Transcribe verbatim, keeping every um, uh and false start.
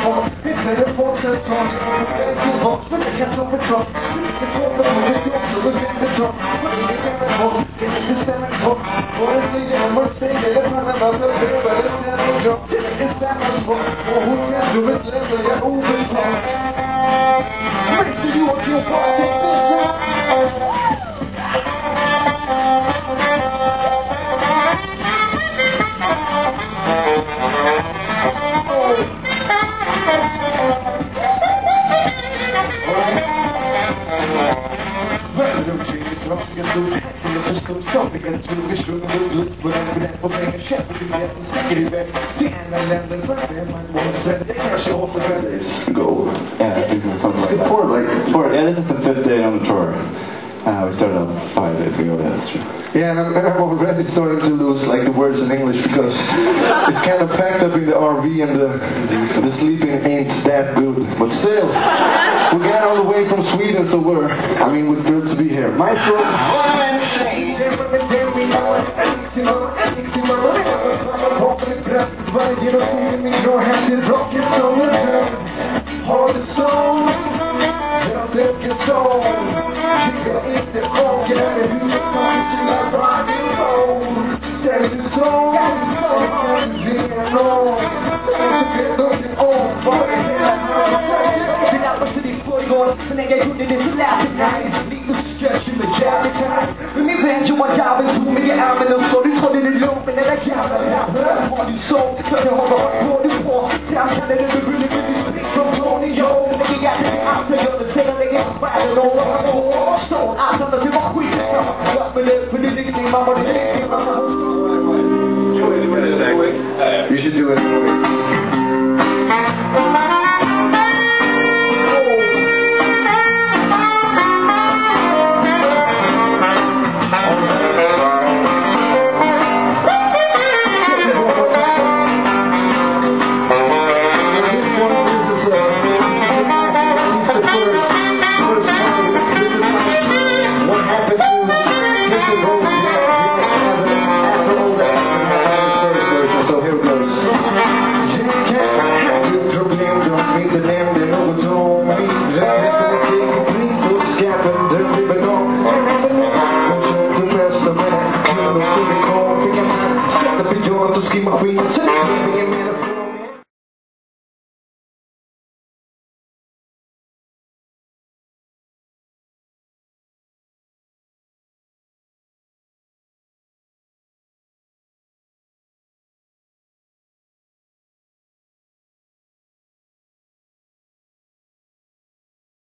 home. It's better for the song. It's box, but I can't stop the drop. It's for the moment, it's also looking the drop. But it's the home, it's the seven home. Honestly, I must say that I'm not about the bear, but it's not a drop. It's that much more. Oh, who can do it? Let's say I'm over the top. Make sure you want your party. Go. Yeah, I think we're talking about that. Four, like, four, yeah, this is the fifth day on the tour. Uh, we started on five days ago, yeah, that's true. Yeah, and I'm, I'm already starting to lose, like, the words in English because it's kind of packed up in the R V and the, the sleeping ain't that good. But still, we got all the way from Sweden, so we're, I mean, we're thrilled to be here. Maestro! You should do it.